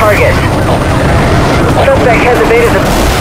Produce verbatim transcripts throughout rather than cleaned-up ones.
target. Suspect has evaded the...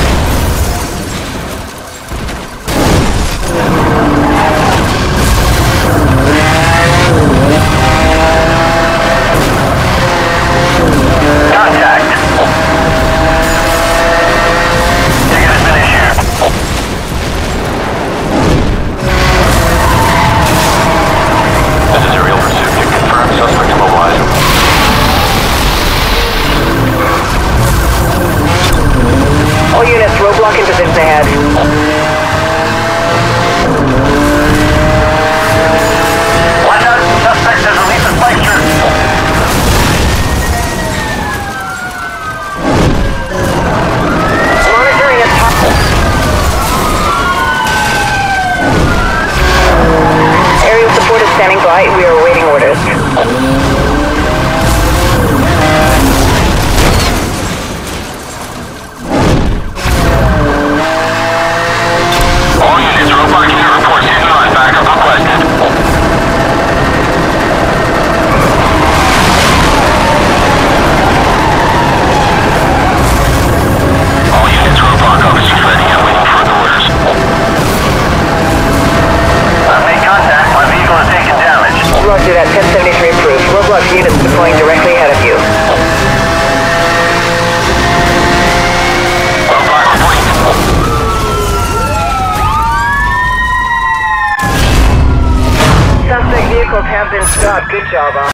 All units, roadblock in position ahead. Watch out, suspect has released a spike strip. Monitoring at top. Aerial support is standing by. We are awaiting orders. Roger that, ten seventy-three approved. Roadblock units deploying directly ahead of you. Suspect vehicles have been stopped. Good job,